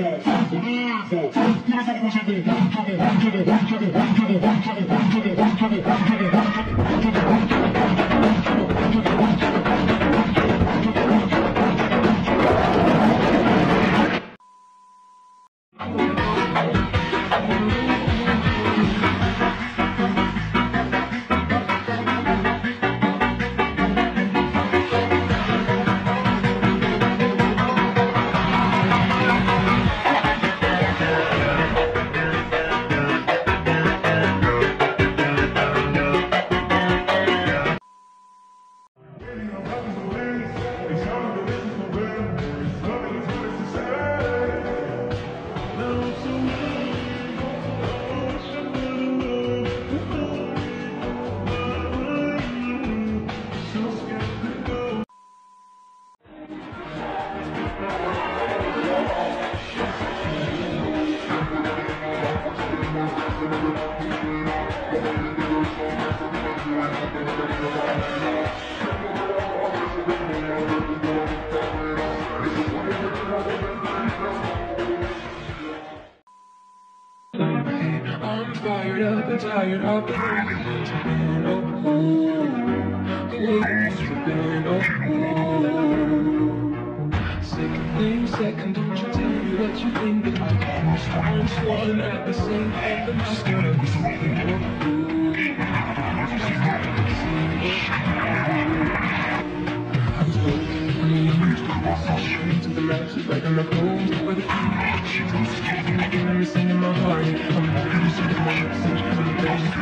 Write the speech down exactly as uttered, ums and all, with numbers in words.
I'm fired up and tired of the way it's been, oh, ooh, the way it's been, oh, ooh. Second thing, second, don't you tell me what you think of me. I'm swallowing at the same time, I'm just gonna be saying, oh, ooh, I'm just gonna be saying, I was holding for me, to the matches like I'm a cold for the feet. I'm missing in my heart, I'm not used to the message from the best.